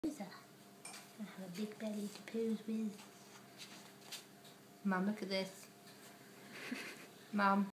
I have a big belly to pose with. Mum, look at this. Mum.